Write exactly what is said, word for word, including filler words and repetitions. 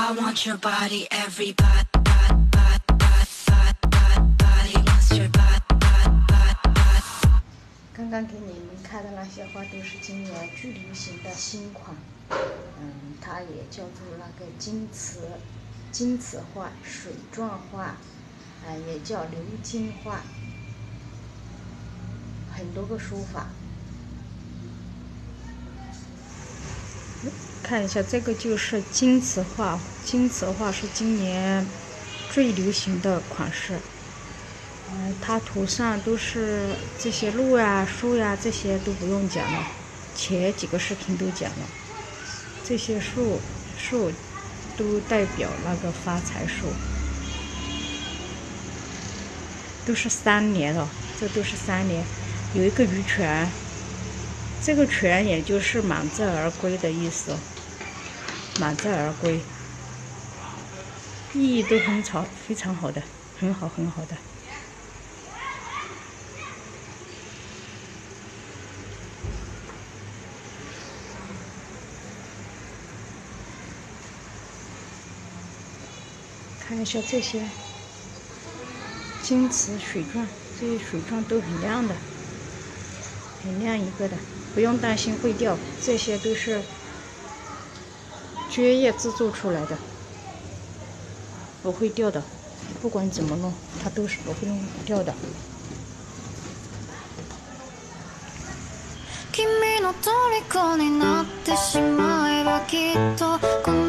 I want your body, everybody, body, body wants your body, body. 刚刚给你们看的那些花都是今年最流行的新款，嗯，它也叫做那个金瓷，金瓷花、水状花，啊、也叫鎏金花，很多个说法。看一下，这个就是金瓷花，金瓷花是今年最流行的款式。嗯，它图上都是这些路呀、树呀，这些都不用讲了，前几个视频都讲了。这些树树都代表那个发财树，都是三年了，这都是三年。有一个鱼泉，这个泉也就是满载而归的意思，满载而归，意义都很好，非常好的，很好很好的。看一下这些金瓷水钻，这些水钻都很亮的，很亮一个的，不用担心会掉，这些都是蕨叶制作出来的，不会掉的，不管怎么弄，它都是不会掉的。 君の虜になってしまえばきっと